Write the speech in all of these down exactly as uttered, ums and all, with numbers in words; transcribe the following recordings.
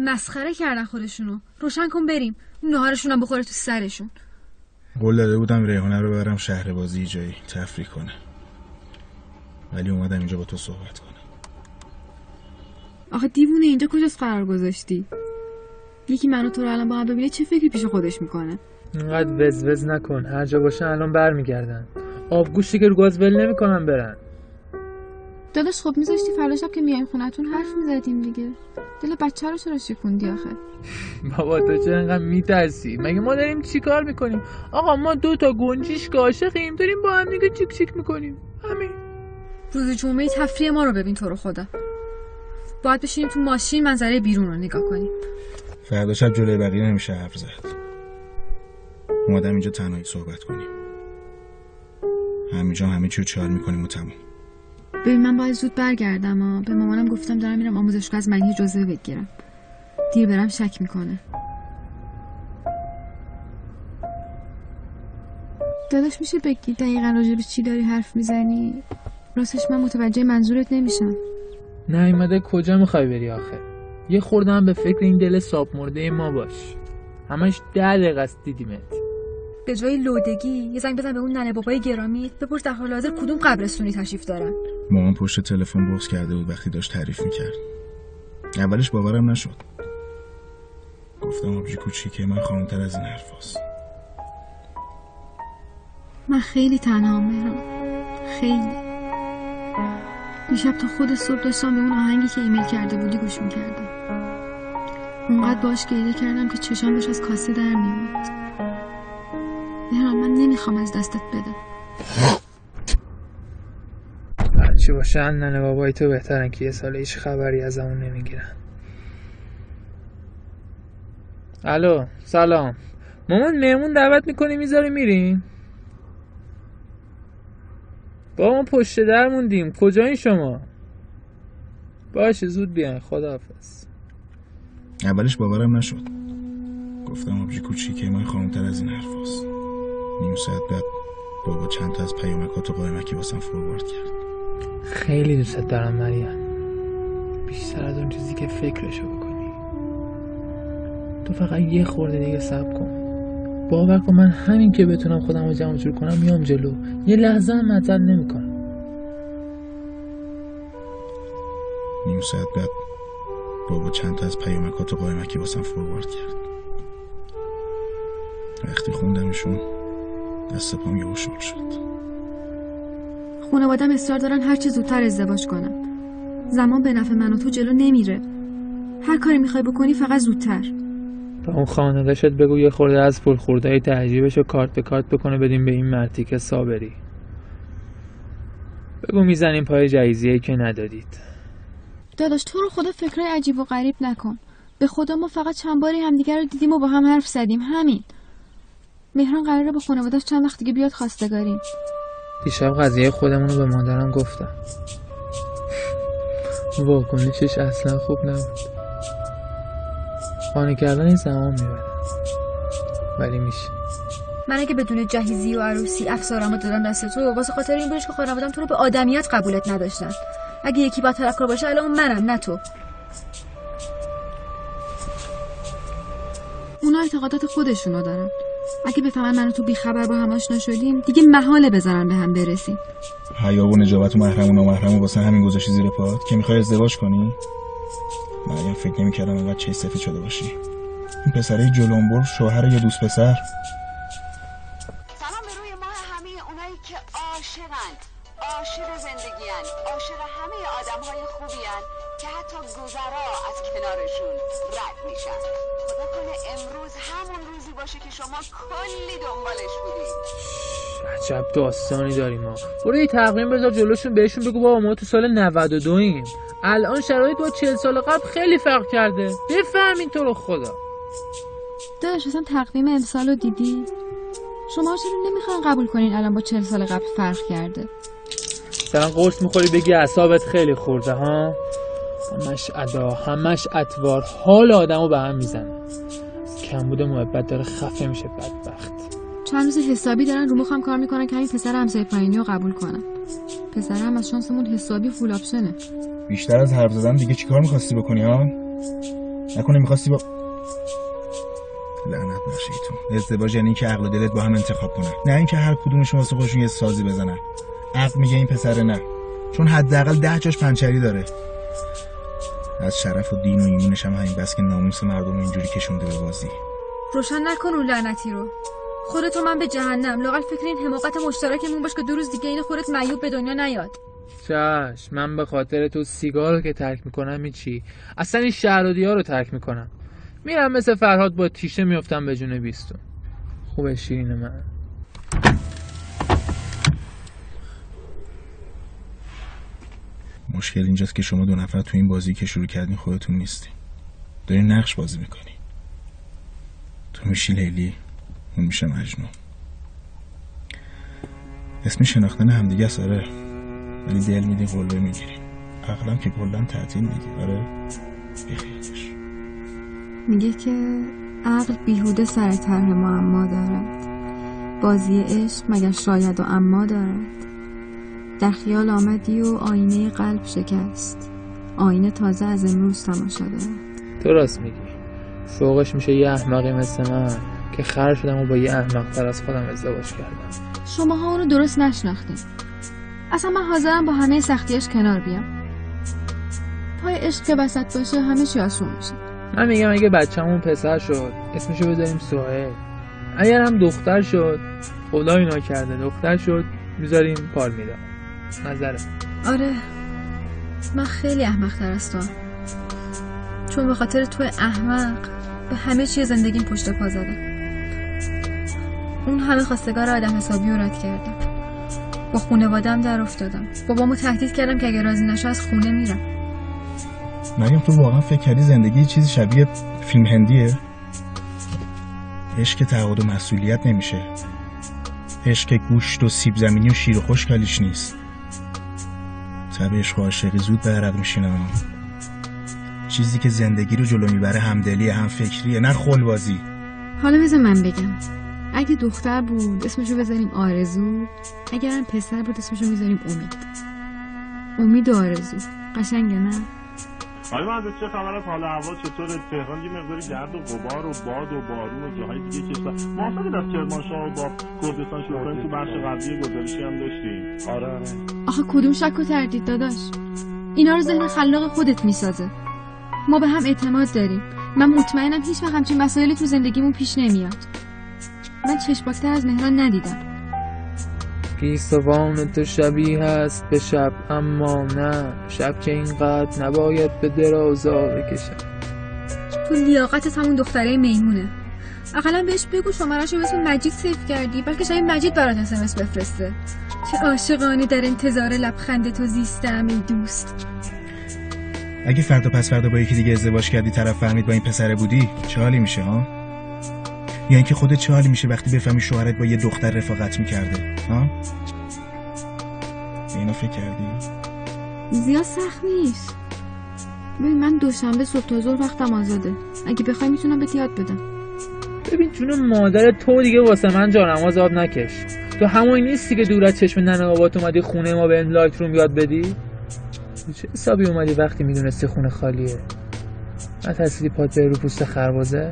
مسخره کردن خودشونو. روشن کن بریم، ناهارشون هم بخوره تو سرشون. قول داده بودم ریحانه رو ببرم شهر بازی جایی تفریح کنه، ولی اومدم اینجا با تو صحبت کنم. آخه دیوونه اینجا کجاست قرار گذاشتی؟ یکی منو تو رو الان با هم ببینه چه فکری پیش خودش میکنه؟ اینقدر وز وز نکن، هر جا باشن الان برمیگردن. آبگوشتی که رو گاز ول نمیکنن برن. داداش خب میذاشتی فردا شب که میایم خونتون حرف میزدیم دیگه. دل بچه رو چرا شکوندی آخه؟ بابا تو چرا انقدر میترسی؟ مگه ما داریم چی کار میکنیم؟ آقا ما دو تا گنجیش که عاشقیم داریم با هم دیگه چیک چیک میکنیم. همین. روز جمعه تفریح ما رو ببین تو رو خدا. باید بشینیم تو ماشین منظره بیرون رو نگاه کنیم. فردا شب جلوی بقیه نمیشه حرف زد. اومدم اینجا تنهایی صحبت کنیم. همینجا همه چی رو چال میکنیم و تموم. ببین من باید زود برگردم ها. به مامانم گفتم دارم میرم آموزشگاه از معنی جزوه بگیرم. دیر برم شک میکنه. داداش میشه بگی دقیقا راجع به چی داری حرف میزنی؟ راستش من متوجه منظورت نمیشم. نیومده کجا میخوای بری آخه؟ یه خوردم به فکر این دل ساب مرده ما باش. همش ده دقیقه است دیدیمت. به جای لودگی یه زنگ بزن به اون ننه بابای گرامی، بپرس در حال حاضر کدوم قبرستونی تشریف دارن. مامان پشت تلفن بغض کرده بود وقتی داشت تعریف میکرد. اولش باورم نشد. گفتم آبجی کوچیکه، من خانم‌تر از این حرفاست. من خیلی تنهام مهران، خیلی. دیشب تا خود صبح داشتم به اون آهنگی که ایمیل کرده بودی گوش میکردم. اونقدر باش گریه کردم که چشام داشت از کاسه در میومد. مهران من نمیخوام از دستت بدم. هرچی باشه ننه بابای تو بهترن که یه سال هیچ خبری از همون نمیگیرن. الو سلام مامان، مهمون دعوت میکنی میذاری میریم؟ با ما پشت در موندیم. کجایین شما؟ باشه زود بیاین. خداحافظ. اولش باورم نشد. گفتم آبجی کوچیکه، من خانم‌تر از این حرفاست. نیم ساعت بعد بابا چند تا از پیامکات و قایمکی واسم فوروارد کرد. خیلی دوست دارم مریم، بیشتر از اون چیزی که فکرشو بکنی. تو فقط یه خورده دیگه صبر کن. باور کن من همین که بتونم خودم رو جمع جور کنم میام جلو. یه لحظه هم معطل نمیکنم. نیم ساعت بعد بابا چند تا از پیامکات و قایمکی واسم فوروارد کرد. وقتی خوندمشون دست پام یهو شل شد. خانواده‌ام اصرار دارن هر چه زودتر ازدواج کنم. زمان به نفع من و تو جلو نمیره. هر کاری میخوای بکنی فقط زودتر. با اون خانواده‌شت بگو یه خورده از پول خوردهای تعجیبشو کارت به کارت بکنه بدیم به این مرتی که صابری. بگو میزنیم پای جایزه‌ای که ندادید. داداش تو رو خدا فکرای عجیب و غریب نکن. به خدا ما فقط چند باری همدیگه رو دیدیم و با هم حرف زدیم، همین. مهران قراره با خانواده‌اش چند وقت دیگه بیاد خواستگاری. دیشب قضیه خودمون رو به مادرم گفتم. واکنشش اصلا خوب نبود. خانه کردن این زمان میبره، ولی میشه. من اگه بدون جهیزی و عروسی افسارمو دادم دست تو واسه خاطر این بودش که خانواده‌ام تو رو به آدمیت قبولت نداشتن. اگه یکی با طرفکار باشه الان منم نه تو. اونا اعتقادات خودشونو دارن. اگه بفهمن من و تو بیخبر با هم آشنا شدیم دیگه محاله بذارن به هم برسیم. حیا و نجابت و محرم و نامحرم واسه همین گذاشتی زیر پات که میخوای ازدواج کنی؟ من اگه فکر نمی‌کردم اینقدر چه سفید شده باشی. این پسره جلنبر شوهر یا دوست پسر. سلام به روی ماه همه اونایی که عاشقن، عاشق زندگیان، عاشق همه آدم‌های خوبیان که حتی گذرا از کنارشون رد میشن. خدا کنه امروز همون روزی باشه که شما کلی دنبالش بودید. عجب داستانی داریم ما. برو یه تقویم بذار جلوشون، بهشون بگو بابا ما تو سال نود و دو ایم. الان شرایط با چهل سال قبل خیلی فرق کرده. بفهمین تو رو خدا. داداش اصلا تقویم امسال رو دیدی؟ شما چرا نمیخوان قبول کنین الان با چهل سال قبل فرق کرده؟ مثلا قرص میخوری بگی اعصابت خیلی خورده ها؟ همش ادا، همش اطوار، حال آدمو به هم میزنه. کمبود محبت داره خفه میشه بدبخت. چند روز حسابی دارن رو مخم کار میکنن که همین پسر همسایه پایینی رو قبول کنم. پسر هم از شانسمون حسابی فول آپشنه. بیشتر از حرف زدن دیگه چیکار می‌خواستی بکنی ها؟ نکنه میخواستی با لعنت بر شیطون. ازدواج یعنی اینکه عقل و دلت با هم انتخاب کنن، نه اینکه هر کدومشون واسه خودشون یه سازی بزنن. عقل میگه این پسر نه، چون حداقل ده جاش پنچری داره. از شرف و دین و ایمونش هم همین بس که ناموس مردم اینجوری کشونده به بازی. روشن نکن اون لعنتی رو. خودت و من به جهنم. لااقل فکر این حماقت مشترکمون باش که دو روز دیگه این خودت معیوب به دنیا نیاد. چش، من به خاطر تو سیگار که ترک میکنم هیچی، اصلا این شهر و دیار رو ترک میکنم. میرم مثل فرهاد با تیشه میفتم به جون بیستون. خوبه شیرین من. مشکل اینجاست که شما دو نفر تو این بازی که شروع کردین خودتون نیستی، دارین نقش بازی میکنی. تو میشی لیلی، اون میشه مجنون. اسم شناختن همدیگه است، آره، ولی دل میدی قلبه میگیری. عقلم که کلا تعطیل دیگه. آره بیخیالش. میگه که عقل بیهوده سر طرح معما دارد، بازی عشق مگر شاید و اما دارد. در خیال آمدی و آینه قلب شکست، آینه تازه از امروز تماشا دارد. تو راست میگی. فوقش میشه یه احمقی مثل من که خر شدم و با یه احمق تر از خودم ازدواج کردم. شماها اونو درست نشناختین. اصلا من حاضرم با همه سختیاش کنار بیام. پای عشق که وسط باشه همه چی آسون میشه. من میگم اگه بچه‌مون پسر شد اسمشو بذاریم سهیل، اگر هم دختر شد خدا اینا کرده دختر شد میذاریم پارمیدا. نظره؟ آره، من خیلی احمق تر از تو هم. چون به خاطر تو احمق به همه چیز زندگیم پشت پا زدم. اون همه خواستگار آدم حسابی رو رد کردم، با خونوادم در افتادم، بابامو تهدید کردم که اگه راضی نشه از خونه میرم. مریم تو واقعا فکر کردی زندگی چیزی شبیه فیلم هندیه؟ عشق تعهد و مسئولیت نمیشه. عشق گوشت و سیب زمینی و شیر و خشکالیش نیست. تب عشق و عاشقی زود به عرق میشینه. چیزی که زندگی رو جلو میبره همدلیه، هم فکریه، نه خلبازی. حالا بذار من بگم، اگه دختر بود اسمشو بذاریم آرزو، اگرم پسر بود اسمشو میذاریم امید. امید و آرزو قشنگه نه؟ آره من چه خبر از حال هوا چطوره؟ تهران یه مقداری گرد و غبار و باد و بارون و جاهای دیگه کشور. ما اصلا از کرمانشاه با کردستان شروع کنیم تو بخش قبلی گزارشی هم داشتیم. آره آره. آخه کدوم شک و تردید داداش؟ اینا رو ذهن خلاق خودت میسازه. ما به هم اعتماد داریم. من مطمئنم هیچ وقت همچین مسائلی تو زندگیمون پیش نمیاد. من چشماکتر از مهران ندیدم. گیسوان تو شبیه هست به شب، اما نه شب که اینقدر نباید به درازا بکشم. تو لیاقتت همون دختره میمونه. اقلا بهش بگو شماره‌شو به اسم مجید سیو کردی، بلکه شاید مجید برات اس ام اس بفرسته. چه عاشقانه در انتظار لبخند تو زیستم ای دوست. اگه فردا پس فردا با یکی دیگه ازدواج کردی طرف فهمید با این پسره بودی، چه حالی میشه ها؟ یا اینکه خودت چه حالی میشه وقتی بفهمی شوهرت با یه دختر رفاقت میکرده ها؟ اینا فکر کردی؟ زیاد سخت نیست. ببین من دوشنبه صبح تا ظهر وقتم آزاده. اگه بخوای میتونم بهت یاد بدم. ببین جون مادر تو دیگه واسه من جانماز آب نکش. تو همون نیستی که دور از چشم ننه بابات اومدی خونه ما به لایت روم یاد بدی؟ چه حسابی اومدی وقتی میدونستی خونه خالیه؟ نترسیدی پات بره رو پوست خربازه؟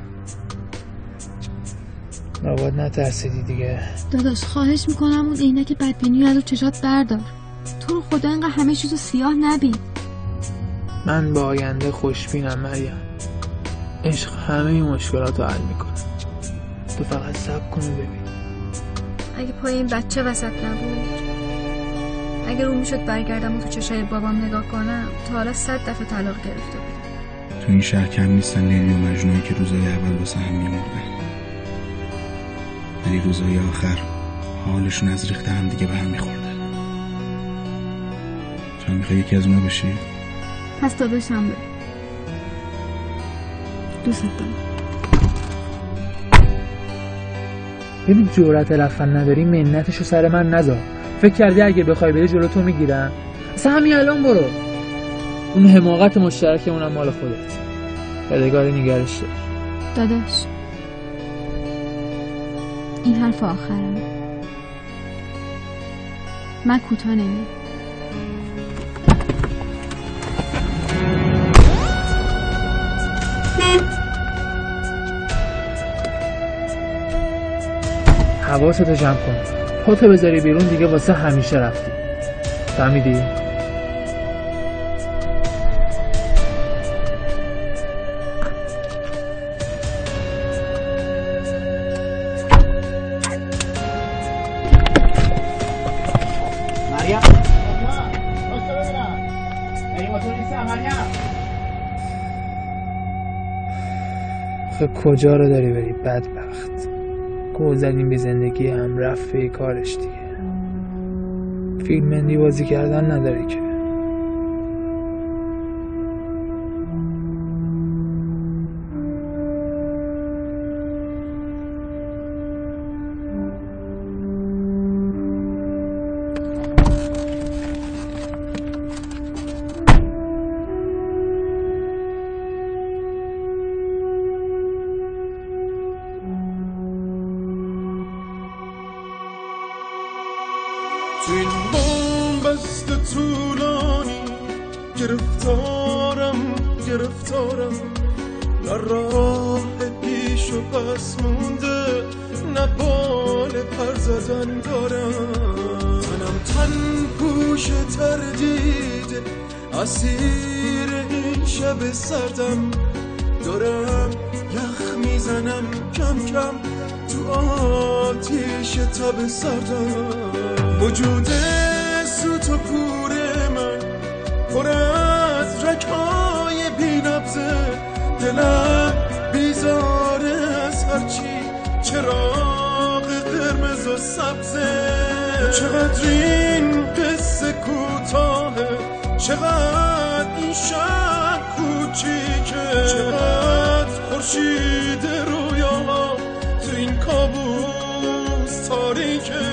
نباید نترسیدی دیگه. داداش خواهش میکنم اون عینک بدبینی رو چشات بردار. تو رو خدا اینقدر همه چیزو سیاه نبین. من با آینده خوشبینم مریم. عشق همه مشکلاتو حل میکنه. تو فقط صبر کن و ببین. اگه پای این بچه وسط نبود، اگه رو میشد برگردم و تو چشای بابام نگاه کنم، تا حالا صد دفعه طلاق گرفته بود. تو این شهر کم نیستن لیلی و مجنونی که روزای اول واسه هم میمردن، ولی روزای آخر حالشون از ریخته هم دیگه به هم میخورده. تو هم میخوای یکی از اونا بشی؟ پس داداشم به دوست دارم. ببین جرأت لفن نداری منتشو سر من نذار. فکر کردی اگه بخوای بری جلو تو میگیرم؟ اصلا همین الان برو. اون حماقت مشترک اونم مال خودت. یادگاری نگرش دار. داداش این حرف آخرم. من کوتاه نمیام. حواستو جمع کن، پاتو بذاری بیرون دیگه واسه همیشه رفتی. فهمیدی؟ مریم خب کجا رو داری بری بدبخت؟ گو زدیم به زندگی هم رفت به کارش دیگه. فیلم هندی بازی کردن نداری که. تو این بومبست طولانی گرفتارم گرفتارم، نه راه پیش و پس مونده، نه بال پر زدن دارم. تنم تن پوش تردیده، اسیر این شب سردم، دارم یخ میزنم کم کم تو آتیش تب سردم. وجود سوت و کور من پر از رگ‌های بی‌نبضه، دلم بیزاره از هرچی چراغ قرمز و سبزه. چقدر این قصه کوتاهه، چقدر این شهر کوچیکه، چقدر خورشید رویاها تو این کابوس تاریکه.